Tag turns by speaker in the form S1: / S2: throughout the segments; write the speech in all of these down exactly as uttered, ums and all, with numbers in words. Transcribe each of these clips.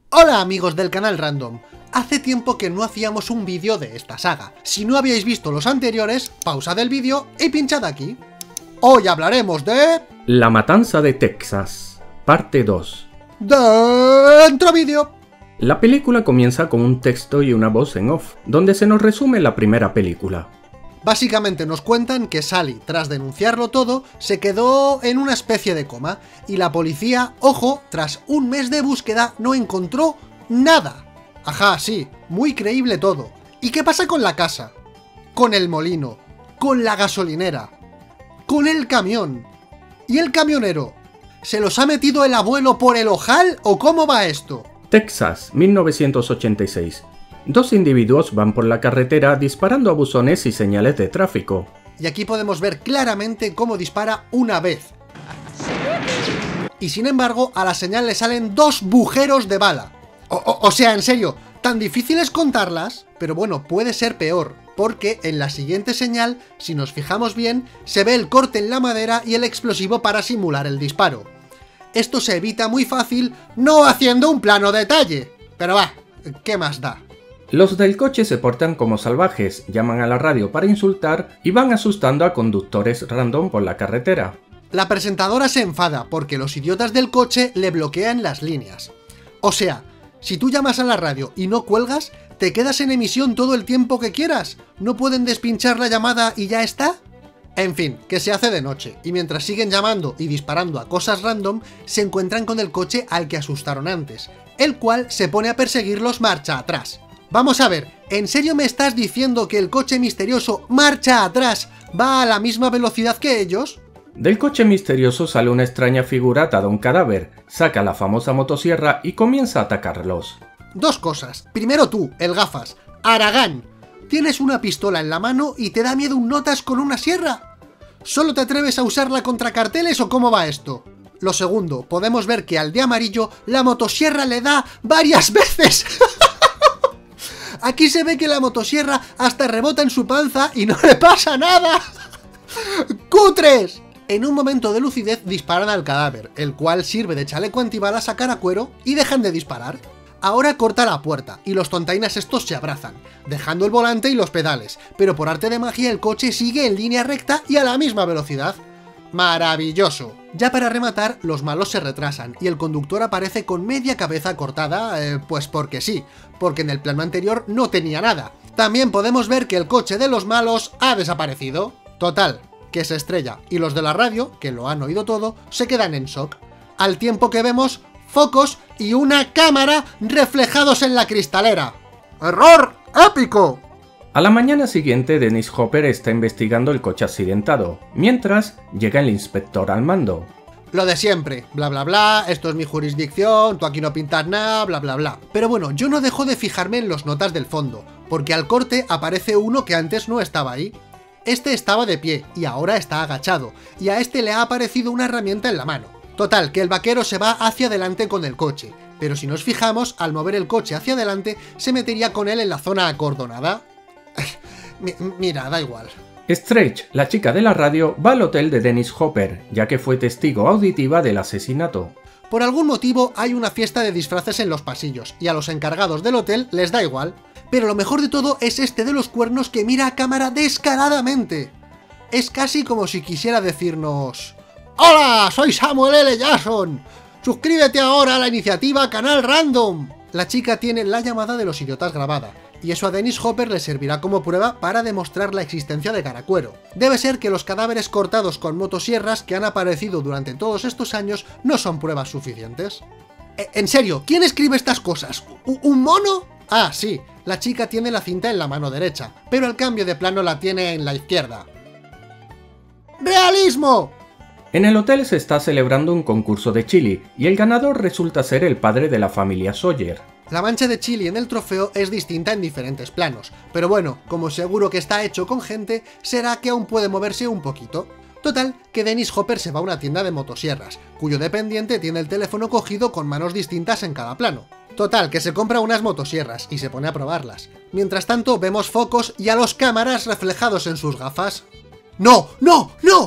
S1: Hola amigos del canal Random, hace tiempo que no hacíamos un vídeo de esta saga. Si no habíais visto los anteriores, pausad el vídeo y pinchad aquí. Hoy hablaremos de...
S2: La matanza de Texas, parte dos.
S1: ¡Dentro vídeo!
S2: La película comienza con un texto y una voz en off, donde se nos resume la primera película.
S1: Básicamente nos cuentan que Sally, tras denunciarlo todo, se quedó en una especie de coma, y la policía, ojo, tras un mes de búsqueda no encontró nada. Ajá, sí, muy creíble todo. ¿Y qué pasa con la casa? Con el molino, con la gasolinera, con el camión. ¿Y el camionero? ¿Se los ha metido el abuelo por el ojal o cómo va esto?
S2: Texas, mil novecientos ochenta y seis. Dos individuos van por la carretera disparando a buzones y señales de tráfico.
S1: Y aquí podemos ver claramente cómo dispara una vez. Y sin embargo, a la señal le salen dos bujeros de bala. O, o, o sea, en serio, tan difícil es contarlas, pero bueno, puede ser peor, porque en la siguiente señal, si nos fijamos bien, se ve el corte en la madera y el explosivo para simular el disparo. Esto se evita muy fácil, no haciendo un plano detalle. Pero va, ¿qué más da?
S2: Los del coche se portan como salvajes, llaman a la radio para insultar y van asustando a conductores random por la carretera.
S1: La presentadora se enfada porque los idiotas del coche le bloquean las líneas. O sea, si tú llamas a la radio y no cuelgas, te quedas en emisión todo el tiempo que quieras. ¿No pueden despinchar la llamada y ya está? En fin, que se hace de noche, y mientras siguen llamando y disparando a cosas random, se encuentran con el coche al que asustaron antes, el cual se pone a perseguirlos marcha atrás. Vamos a ver, ¿en serio me estás diciendo que el coche misterioso marcha atrás va a la misma velocidad que ellos?
S2: Del coche misterioso sale una extraña figura atada a un cadáver, saca la famosa motosierra y comienza a atacarlos.
S1: Dos cosas. Primero tú, el gafas. Aragán. Tienes una pistola en la mano y te da miedo un notas con una sierra. ¿Solo te atreves a usarla contra carteles o cómo va esto? Lo segundo, podemos ver que al de amarillo la motosierra le da varias veces. Aquí se ve que la motosierra hasta rebota en su panza y no le pasa nada. ¡Cutres! En un momento de lucidez disparan al cadáver, el cual sirve de chaleco antibalas a cara cuero y dejan de disparar. Ahora corta la puerta y los tontainas estos se abrazan, dejando el volante y los pedales, pero por arte de magia el coche sigue en línea recta y a la misma velocidad. ¡Maravilloso! Ya para rematar, los malos se retrasan y el conductor aparece con media cabeza cortada, eh, pues porque sí, porque en el plano anterior no tenía nada. También podemos ver que el coche de los malos ha desaparecido. Total, que se estrella, y los de la radio, que lo han oído todo, se quedan en shock, al tiempo que vemos focos y una cámara reflejados en la cristalera. ¡Error épico!
S2: A la mañana siguiente, Dennis Hopper está investigando el coche accidentado, mientras llega el inspector al mando.
S1: Lo de siempre, bla bla bla, esto es mi jurisdicción, tú aquí no pintas nada, bla bla bla. Pero bueno, yo no dejo de fijarme en los notas del fondo, porque al corte aparece uno que antes no estaba ahí. Este estaba de pie y ahora está agachado, y a este le ha aparecido una herramienta en la mano. Total, que el vaquero se va hacia adelante con el coche, pero si nos fijamos, al mover el coche hacia adelante, se metería con él en la zona acordonada. Mira, da igual.
S2: Stretch, la chica de la radio, va al hotel de Dennis Hopper, ya que fue testigo auditiva del asesinato.
S1: Por algún motivo hay una fiesta de disfraces en los pasillos, y a los encargados del hotel les da igual. Pero lo mejor de todo es este de los cuernos que mira a cámara descaradamente. Es casi como si quisiera decirnos... ¡Hola! Soy Samuel L. Jackson. Suscríbete ahora a la iniciativa Canal Random. La chica tiene la llamada de los idiotas grabada, y eso a Dennis Hopper le servirá como prueba para demostrar la existencia de Caracuero. Debe ser que los cadáveres cortados con motosierras que han aparecido durante todos estos años no son pruebas suficientes. En serio, ¿quién escribe estas cosas? ¿Un mono? Ah, sí, la chica tiene la cinta en la mano derecha, pero el cambio de plano la tiene en la izquierda. ¡Realismo!
S2: En el hotel se está celebrando un concurso de chili, y el ganador resulta ser el padre de la familia Sawyer.
S1: La mancha de chili en el trofeo es distinta en diferentes planos, pero bueno, como seguro que está hecho con gente, será que aún puede moverse un poquito. Total, que Dennis Hopper se va a una tienda de motosierras, cuyo dependiente tiene el teléfono cogido con manos distintas en cada plano. Total, que se compra unas motosierras y se pone a probarlas. Mientras tanto, vemos focos y a los cámaras reflejados en sus gafas. ¡No! ¡No! ¡No!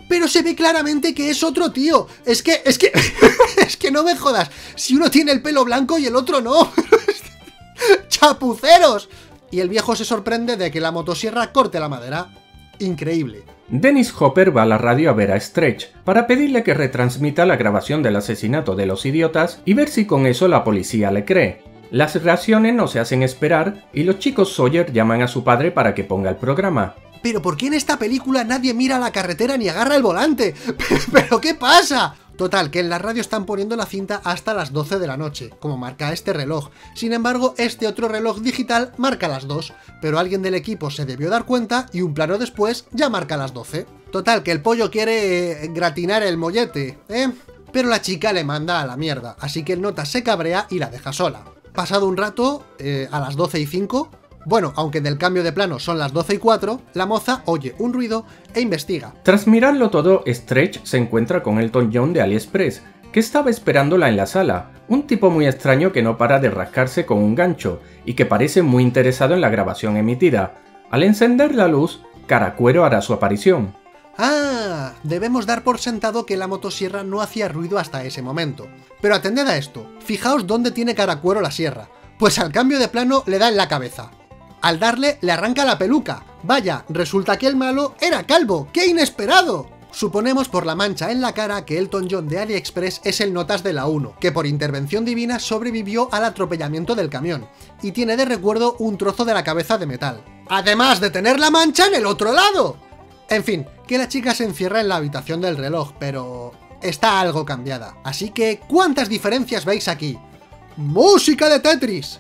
S1: pero se ve claramente que es otro tío. Es que, es que, es que no me jodas. Si uno tiene el pelo blanco y el otro no. ¡Chapuceros! Y el viejo se sorprende de que la motosierra corte la madera. Increíble.
S2: Dennis Hopper va a la radio a ver a Stretch para pedirle que retransmita la grabación del asesinato de los idiotas y ver si con eso la policía le cree. Las reacciones no se hacen esperar y los chicos Sawyer llaman a su padre para que ponga el programa.
S1: ¿Pero por qué en esta película nadie mira la carretera ni agarra el volante? ¿Pero qué pasa? Total, que en la radio están poniendo la cinta hasta las doce de la noche, como marca este reloj. Sin embargo, este otro reloj digital marca las dos, pero alguien del equipo se debió dar cuenta y un plano después ya marca las doce. Total, que el pollo quiere eh, gratinar el mollete, ¿eh? Pero la chica le manda a la mierda, así que el nota se cabrea y la deja sola. Pasado un rato, eh, a las doce y cinco... Bueno, aunque del cambio de plano son las doce y cuatro, la moza oye un ruido e investiga.
S2: Tras mirarlo todo, Stretch se encuentra con Elton John de AliExpress, que estaba esperándola en la sala, un tipo muy extraño que no para de rascarse con un gancho, y que parece muy interesado en la grabación emitida. Al encender la luz, Caracuero hará su aparición.
S1: Ah, debemos dar por sentado que la motosierra no hacía ruido hasta ese momento. Pero atended a esto, fijaos dónde tiene Caracuero la sierra, pues al cambio de plano le da en la cabeza. Al darle, le arranca la peluca. Vaya, resulta que el malo era calvo. ¡Qué inesperado! Suponemos por la mancha en la cara que Elton John de AliExpress es el notas de la uno, que por intervención divina sobrevivió al atropellamiento del camión, y tiene de recuerdo un trozo de la cabeza de metal. Además de tener la mancha en el otro lado. En fin, que la chica se encierra en la habitación del reloj, pero está algo cambiada. Así que, ¿cuántas diferencias veis aquí? ¡Música de Tetris!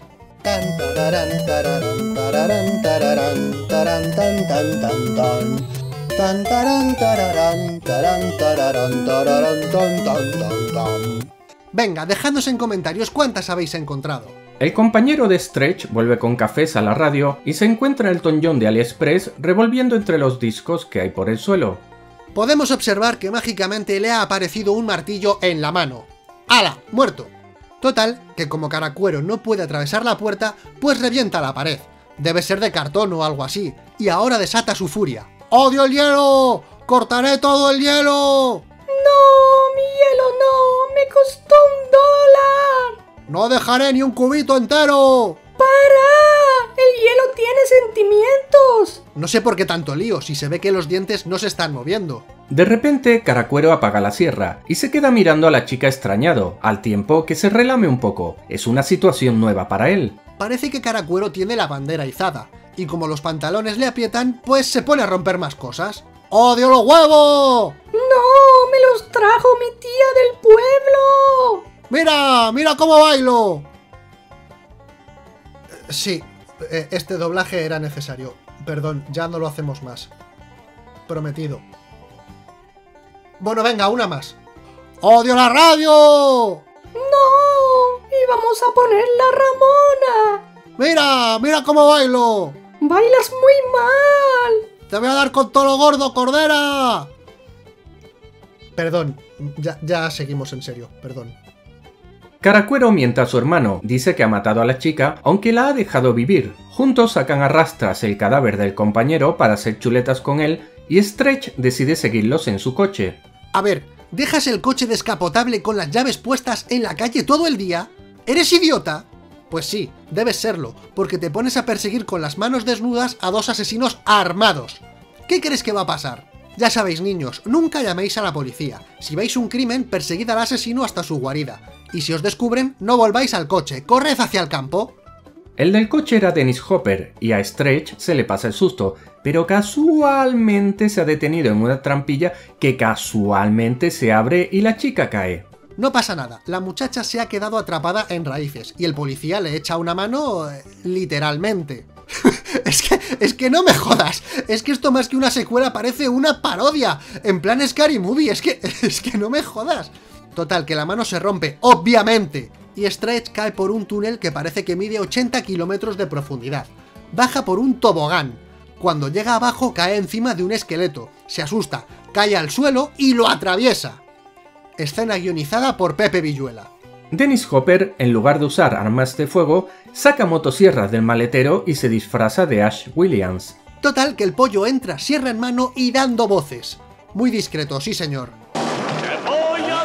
S1: Venga, dejadnos en comentarios cuántas habéis encontrado.
S2: El compañero de Stretch vuelve con cafés a la radio y se encuentra Elton John de AliExpress revolviendo entre los discos que hay por el suelo.
S1: Podemos observar que mágicamente le ha aparecido un martillo en la mano. ¡Hala! ¡Muerto! Total, que como Caracuero no puede atravesar la puerta, pues revienta la pared. Debe ser de cartón o algo así, y ahora desata su furia. ¡Odio el hielo! ¡Cortaré todo el hielo!
S3: ¡No! ¡Mi hielo no! ¡Me costó un dólar!
S1: ¡No dejaré ni un cubito entero!
S3: ¡Para! ¡El hielo tiene sentimientos!
S1: No sé por qué tanto lío, si se ve que los dientes no se están moviendo.
S2: De repente, Caracuero apaga la sierra y se queda mirando a la chica extrañado, al tiempo que se relame un poco. Es una situación nueva para él.
S1: Parece que Caracuero tiene la bandera izada, y como los pantalones le aprietan, pues se pone a romper más cosas. ¡Odio los huevos!
S3: ¡No! ¡Me los trajo mi tía del pueblo!
S1: ¡Mira! ¡Mira cómo bailo! Sí, este doblaje era necesario. Perdón, ya no lo hacemos más. Prometido. Bueno, venga, una más. ¡Odio la radio!
S3: ¡No! ¡Íbamos a poner la Ramona!
S1: ¡Mira! ¡Mira cómo bailo!
S3: ¡Bailas muy mal!
S1: ¡Te voy a dar con todo lo gordo, Cordera! Perdón, ya, ya seguimos en serio, perdón.
S2: Caracuero miente a su hermano, dice que ha matado a la chica, aunque la ha dejado vivir. Juntos sacan a rastras el cadáver del compañero para hacer chuletas con él, y Stretch decide seguirlos en su coche.
S1: A ver, ¿dejas el coche descapotable con las llaves puestas en la calle todo el día? ¿Eres idiota? Pues sí, debes serlo, porque te pones a perseguir con las manos desnudas a dos asesinos armados. ¿Qué crees que va a pasar? Ya sabéis, niños, nunca llaméis a la policía. Si veis un crimen, perseguid al asesino hasta su guarida. Y si os descubren, no volváis al coche, corred hacia el campo.
S2: El del coche era Dennis Hopper, y a Stretch se le pasa el susto, pero casualmente se ha detenido en una trampilla que casualmente se abre y la chica cae.
S1: No pasa nada, la muchacha se ha quedado atrapada en raíces, y el policía le echa una mano, eh, literalmente. es, que, es que no me jodas, es que esto más que una secuela parece una parodia, en plan Scary Movie, es que, es que no me jodas. Total, que la mano se rompe, obviamente, y Stretch cae por un túnel que parece que mide ochenta kilómetros de profundidad. Baja por un tobogán. Cuando llega abajo cae encima de un esqueleto, se asusta, cae al suelo y lo atraviesa. Escena guionizada por Pepe Villuela.
S2: Dennis Hopper, en lugar de usar armas de fuego, saca motosierras del maletero y se disfraza de Ash Williams.
S1: Total, que el pollo entra sierra en mano y dando voces. Muy discreto, sí señor.
S4: ¡Te voy a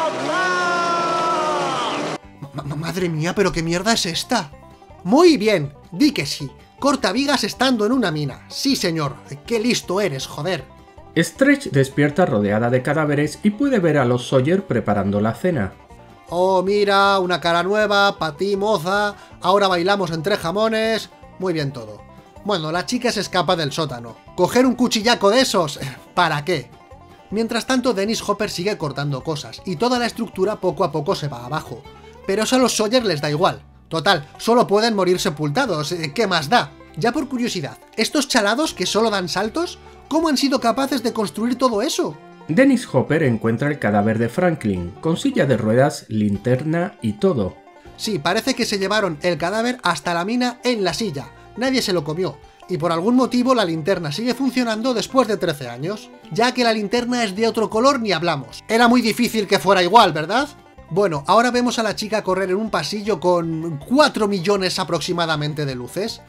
S4: derrotar!
S1: Ma- Madre mía, pero qué mierda es esta. Muy bien, di que sí. Corta vigas estando en una mina. Sí señor, qué listo eres, joder.
S2: Stretch despierta rodeada de cadáveres y puede ver a los Sawyer preparando la cena.
S1: Oh, mira, una cara nueva, pa' ti, moza. Ahora bailamos entre jamones. Muy bien todo. Bueno, la chica se escapa del sótano. ¿Coger un cuchillaco de esos? ¿Para qué? Mientras tanto, Dennis Hopper sigue cortando cosas, y toda la estructura poco a poco se va abajo. Pero eso a los Sawyer les da igual. Total, solo pueden morir sepultados. ¿Qué más da? Ya por curiosidad, ¿estos chalados que solo dan saltos? ¿Cómo han sido capaces de construir todo eso?
S2: Dennis Hopper encuentra el cadáver de Franklin, con silla de ruedas, linterna y todo.
S1: Sí, parece que se llevaron el cadáver hasta la mina en la silla. Nadie se lo comió. Y por algún motivo la linterna sigue funcionando después de trece años. Ya que la linterna es de otro color ni hablamos. Era muy difícil que fuera igual, ¿verdad? Bueno, ahora vemos a la chica correr en un pasillo con cuatro millones aproximadamente de luces.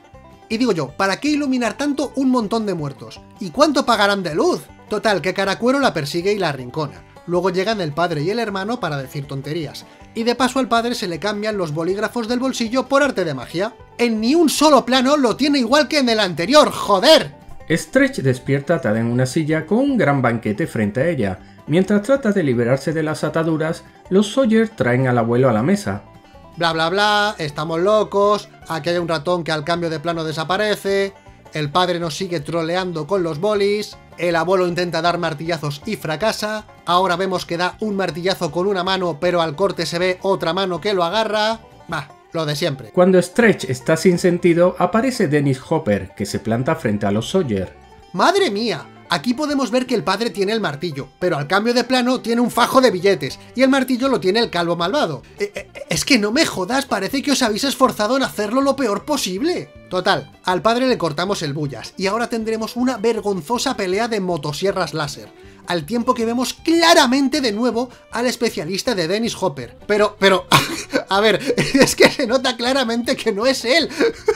S1: Y digo yo, ¿para qué iluminar tanto un montón de muertos? ¿Y cuánto pagarán de luz? Total, que Caracuero la persigue y la arrincona. Luego llegan el padre y el hermano para decir tonterías. Y de paso al padre se le cambian los bolígrafos del bolsillo por arte de magia. En ni un solo plano lo tiene igual que en el anterior, ¡joder!
S2: Stretch despierta atada en una silla con un gran banquete frente a ella. Mientras trata de liberarse de las ataduras, los Sawyer traen al abuelo a la mesa.
S1: Bla bla bla, estamos locos, aquí hay un ratón que al cambio de plano desaparece, el padre nos sigue troleando con los bolis, el abuelo intenta dar martillazos y fracasa, ahora vemos que da un martillazo con una mano pero al corte se ve otra mano que lo agarra, bah, lo de siempre.
S2: Cuando Stretch está sin sentido, aparece Dennis Hopper, que se planta frente a los Sawyer.
S1: ¡Madre mía! Aquí podemos ver que el padre tiene el martillo, pero al cambio de plano tiene un fajo de billetes, y el martillo lo tiene el calvo malvado. Eh, eh, es que no me jodas, parece que os habéis esforzado en hacerlo lo peor posible. Total, al padre le cortamos el bullas, y ahora tendremos una vergonzosa pelea de motosierras láser, al tiempo que vemos claramente de nuevo al especialista de Dennis Hopper. Pero, pero, a ver, es que se nota claramente que no es él.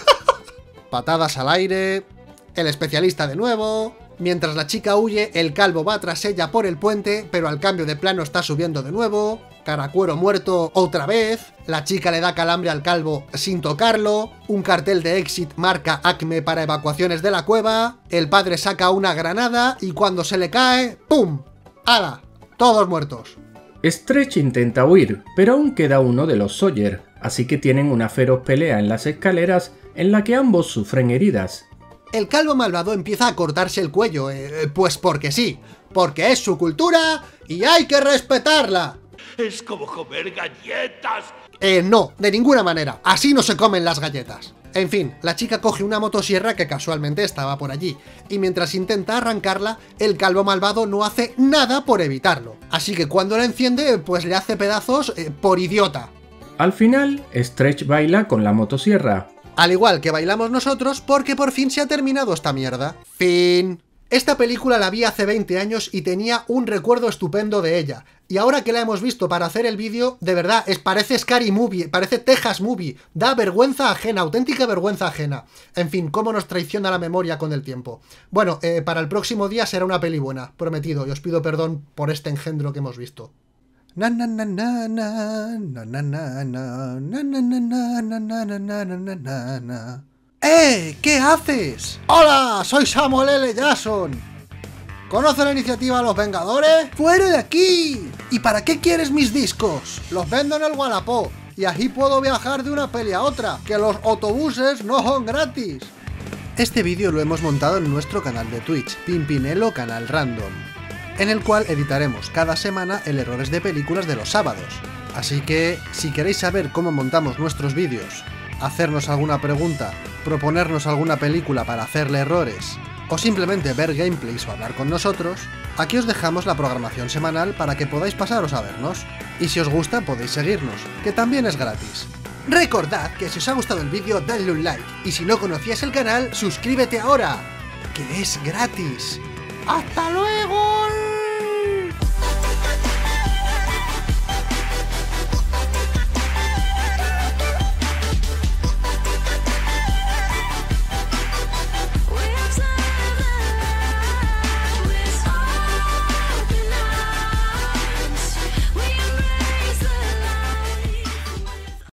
S1: Patadas al aire, el especialista de nuevo. Mientras la chica huye, el calvo va tras ella por el puente, pero al cambio de plano está subiendo de nuevo. Caracuero muerto otra vez. La chica le da calambre al calvo sin tocarlo. Un cartel de Exit marca Acme para evacuaciones de la cueva. El padre saca una granada y cuando se le cae, ¡pum! ¡Hala! Todos muertos.
S2: Stretch intenta huir, pero aún queda uno de los Sawyer, así que tienen una feroz pelea en las escaleras en la que ambos sufren heridas.
S1: El calvo malvado empieza a cortarse el cuello, eh, pues porque sí, porque es su cultura y hay que respetarla.
S4: Es como comer galletas.
S1: Eh, no, de ninguna manera, así no se comen las galletas. En fin, la chica coge una motosierra que casualmente estaba por allí, y mientras intenta arrancarla, el calvo malvado no hace nada por evitarlo. Así que cuando la enciende, pues le hace pedazos eh, por idiota.
S2: Al final, Stretch baila con la motosierra.
S1: Al igual que bailamos nosotros, porque por fin se ha terminado esta mierda. Fin. Esta película la vi hace veinte años y tenía un recuerdo estupendo de ella. Y ahora que la hemos visto para hacer el vídeo, de verdad, es, parece Scary Movie, parece Texas Movie. Da vergüenza ajena, auténtica vergüenza ajena. En fin, cómo nos traiciona la memoria con el tiempo. Bueno, eh, para el próximo día será una peli buena, prometido, y os pido perdón por este engendro que hemos visto. Na na na na na na na na na na na na na na na na na na na. ¡Eh! ¿Qué haces? ¡Hola! Soy Samuel L. Jackson. ¿Conoce la iniciativa Los Vengadores? ¡Fuera de aquí! ¿Y para qué quieres mis discos? Los vendo en el Wallapop y así puedo viajar de una peli a otra, que los autobuses no son gratis. Este vídeo lo hemos montado en nuestro canal de Twitch, Pimpinelo Canal Random, en el cual editaremos cada semana el errores de películas de los sábados. Así que, si queréis saber cómo montamos nuestros vídeos, hacernos alguna pregunta, proponernos alguna película para hacerle errores, o simplemente ver gameplays o hablar con nosotros, aquí os dejamos la programación semanal para que podáis pasaros a vernos. Y si os gusta podéis seguirnos, que también es gratis. Recordad que si os ha gustado el vídeo dadle un like, y si no conocías el canal, suscríbete ahora, que es gratis. ¡Hasta luego!